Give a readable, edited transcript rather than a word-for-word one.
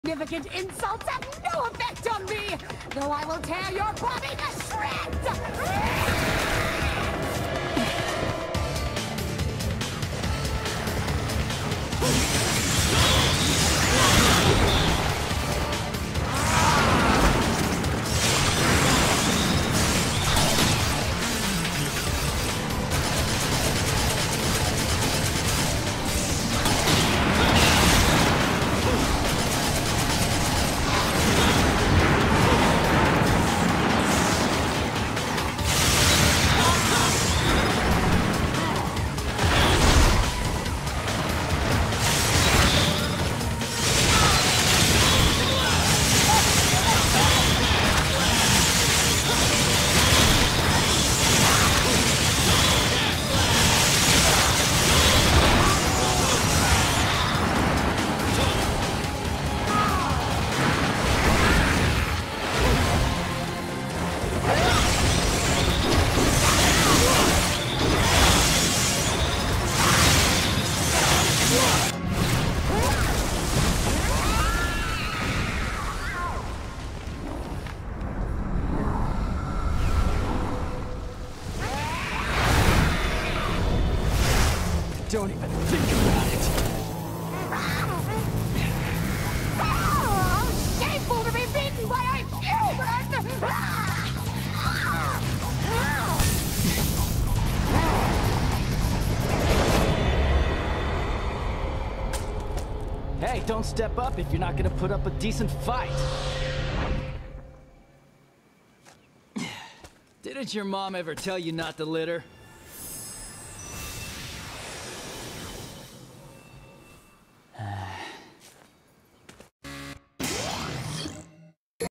Significant insults have no effect on me, though I will tear your body to shreds! Don't even think about it. Oh, shameful to be beaten by a human! Hey, don't step up if you're not gonna put up a decent fight. Didn't your mom ever tell you not to litter?